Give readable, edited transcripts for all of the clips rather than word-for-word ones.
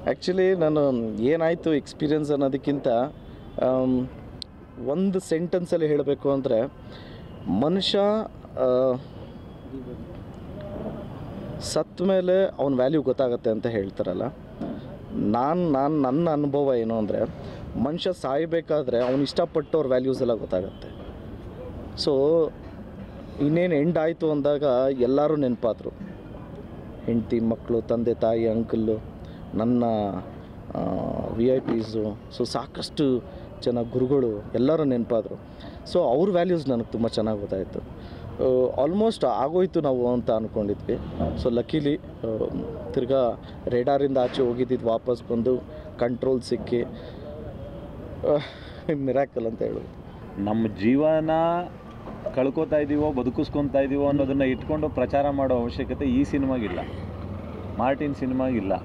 Actually ನಾನು ಏನಾಯಿತು experience ಅನ್ನೋದಕ್ಕಿಂತ ಒಂದು ಸೆಂಟೆನ್ಸಲ್ಲಿ ಹೇಳಬೇಕು ಅಂದರೆ ಮನುಷ್ಯ ಸತ್ತ ಮೇಲೆ ಅವನ ವ್ಯಾಲ್ಯೂ ಗೊತ್ತಾಗತ್ತೆ ಅಂತ ಹೇಳ್ತಾರಲ್ಲ, ನನ್ನ ಅನುಭವ ಏನು ಅಂದರೆ ಮನುಷ್ಯ ಸಾಯಬೇಕಾದ್ರೆ ಅವನು ಇಷ್ಟಪಟ್ಟವ್ರ ವ್ಯಾಲ್ಯೂಸ್ ಎಲ್ಲ ಗೊತ್ತಾಗತ್ತೆ. ಸೊ ಇನ್ನೇನು ಎಂಡ್ ಆಯಿತು ಅಂದಾಗ ಎಲ್ಲರೂ ನೆನಪಾದರು, ಹೆಂಡತಿ, ಮಕ್ಕಳು, ತಂದೆ ತಾಯಿ, ಅಂಕಲ್ಲು, ನನ್ನ VIPಸು, ಸೊ ಸಾಕಷ್ಟು ಜನ ಗುರುಗಳು ಎಲ್ಲರೂ ನೆನಪಾದರು. ಸೊ ಅವ್ರ ವ್ಯಾಲ್ಯೂಸ್ ನನಗೆ ತುಂಬ ಚೆನ್ನಾಗಿ ಗೊತ್ತಾಯಿತು. ಆಲ್ಮೋಸ್ಟ್ ಆಗೋಯ್ತು ನಾವು ಅಂತ ಅಂದ್ಕೊಂಡಿದ್ವಿ. ಸೊ ಲಕ್ಕಿಲಿ ತಿರ್ಗಾ ರೇಡಾರಿಂದ ಆಚೆ ಹೋಗಿದ್ದಿದ್ದು ವಾಪಸ್ ಬಂದು ಕಂಟ್ರೋಲ್ ಸಿಕ್ಕಿ ಮಿರಾಕಲ್ ಅಂತ ಹೇಳೋದು. ನಮ್ಮ ಜೀವನ ಕಳ್ಕೊತಾ ಇದ್ದೀವೋ ಬದುಕಿಸ್ಕೊತಾ ಇದ್ದೀವೋ ಅನ್ನೋದನ್ನು ಇಟ್ಕೊಂಡು ಪ್ರಚಾರ ಮಾಡೋ ಅವಶ್ಯಕತೆ ಈ ಸಿನಿಮಾಗಿಲ್ಲ, ಮಾರ್ಟಿನ್ ಸಿನಿಮಾಗಿಲ್ಲ.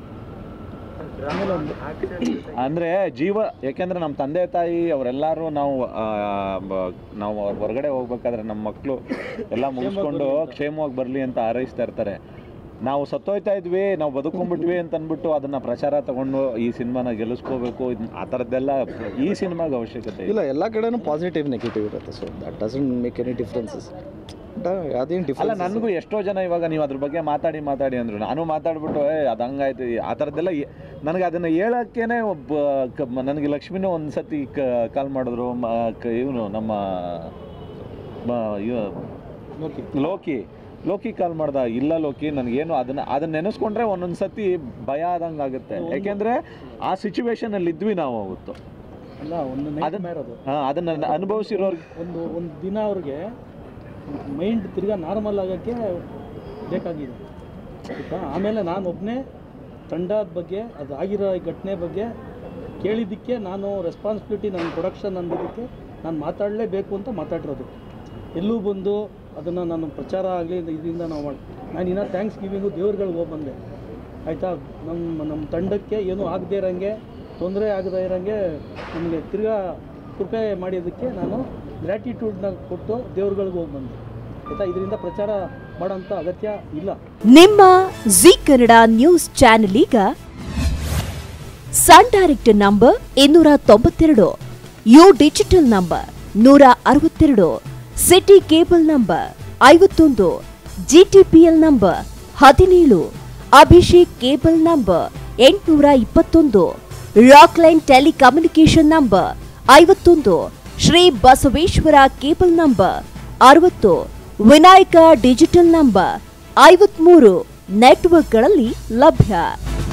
ಅಂದರೆ ಯಾಕೆಂದರೆ ನಮ್ಮ ತಂದೆ ತಾಯಿ ಅವರೆಲ್ಲರೂ ನಾವು ಹೊರಗಡೆ ಹೋಗ್ಬೇಕಾದ್ರೆ ನಮ್ಮ ಮಕ್ಕಳು ಎಲ್ಲ ಮುಗಿಸ್ಕೊಂಡು ಕ್ಷೇಮವಾಗಿ ಬರಲಿ ಅಂತ ಹಾರೈಸ್ತಾ ಇರ್ತಾರೆ. ನಾವು ಸತ್ತೋಯ್ತಾ ಇದ್ವಿ, ನಾವು ಬದುಕೊಂಡ್ಬಿಟ್ವಿ ಅಂತ ಅಂದ್ಬಿಟ್ಟು ಅದನ್ನು ಪ್ರಚಾರ ತಗೊಂಡು ಈ ಸಿನಿಮಾನ ಗೆಲ್ಲಿಸ್ಕೋಬೇಕು, ಆ ಥರದ್ದೆಲ್ಲ ಈ ಸಿನಿಮಾಗೆ ಅವಶ್ಯಕತೆ ಇಲ್ಲ. ಎಲ್ಲ ಕಡೆನೂ ಪಾಸಿಟಿವ್ ನೆಗೆಟಿವ್ ಇರುತ್ತೆ. So that doesn't make any differences. ಅದೇನು ಡಿಫ್ರೆನ್ಸ್ ಅಲ್ಲ, ನನಗೂ ಎಷ್ಟೋ ಜನ ಇವಾಗ ನೀವು ಅದ್ರ ಬಗ್ಗೆ ಮಾತಾಡಿ ಅಂದರು, ನಾನು ಮಾತಾಡ್ಬಿಟ್ಟು ಅದು ಹಂಗಾಯ್ತು ಆ ಥರದ್ದೆಲ್ಲ ನನಗೆ ಅದನ್ನು ಹೇಳೋಕ್ಕೇ ನನಗೆ ಲಕ್ಷ್ಮಿನೂ ಒಂದು ಸತಿ ಕಾಲ್ ಮಾಡಿದ್ರು, ಇವನು ನಮ್ಮ ಲೋಕಿ ಕಾಲ್ ಮಾಡ್ದ. ಇಲ್ಲ ಲೋಕಿ, ನನಗೇನು ಅದನ್ನ ನೆನೆಸ್ಕೊಂಡ್ರೆ ಒಂದೊಂದು ಸತಿ ಭಯ ಆದಂಗೆ ಆಗುತ್ತೆ. ಯಾಕೆಂದರೆ ಆ ಸಿಚುವೇಶನಲ್ಲಿ ಇದ್ವಿ ನಾವು ಅವತ್ತು. ಅದನ್ನು ಅನುಭವಿಸಿರೋರ್ಗೆ ಒಂದು ದಿನ ಅವ್ರಿಗೆ ಮೈಂಡ್ ತಿರ್ಗಾ ನಾರ್ಮಲ್ ಆಗೋಕ್ಕೆ ಬೇಕಾಗಿದೆ. ಆಮೇಲೆ ನಾನು ಒಬ್ಬನೇ ತಂಡದ ಬಗ್ಗೆ, ಅದು ಆಗಿರೋ ಘಟನೆ ಬಗ್ಗೆ ಕೇಳಿದ್ದಕ್ಕೆ ನಾನು ರೆಸ್ಪಾನ್ಸಿಬಿಲಿಟಿ, ನನ್ನ ಪ್ರೊಡಕ್ಷನ್ ಅಂದಿದ್ದಕ್ಕೆ ನಾನು ಮಾತಾಡಲೇಬೇಕು ಅಂತ ಮಾತಾಡಿರೋದು. ಎಲ್ಲೂ ಬಂದು ಅದನ್ನು ನಾನು ಪ್ರಚಾರ ಆಗಲಿ ಇದರಿಂದ ನಾನು ಇನ್ನೂ ಥ್ಯಾಂಕ್ಸ್ ಗಿವಿಂಗು ದೇವ್ರುಗಳಿಗೆ ಹೋಗಿ ಬಂದೆ, ಆಯಿತಾ. ನಮ್ಮ ತಂಡಕ್ಕೆ ಏನೂ ಆಗದೇ ಇರೋಂಗೆ, ತೊಂದರೆ ಆಗದೇ ಇರೋಂಗೆ ನಮಗೆ ತಿರ್ಗಾ ಕೃಪೆ ಮಾಡಿದ್ದಕ್ಕೆ ನಾನು ಗ್ರ್ಯಾಟಿಟ್ಯೂಡ್ನ ಕೊಟ್ಟು ದೇವ್ರುಗಳಿಗೆ ಹೋಗಿ ಬಂದೆ, ಆಯಿತಾ. ಇದರಿಂದ ಪ್ರಚಾರ ಮಾಡೋಂಥ ಅಗತ್ಯ ಇಲ್ಲ. ನಿಮ್ಮ ಜೀ ಕನ್ನಡ ನ್ಯೂಸ್ ಚಾನೆಲ್ ಈಗ Sun Direct number 292, U digital number 162, city cable number 51, GTPL number 17, Abhishek cable number 821, Rockline telecommunication number 51, Shri Basaveshwara cable number 60, Vinayaka digital number 53 ನೆಟ್ವರ್ಕ್ಗಳಲ್ಲಿ ಲಭ್ಯ.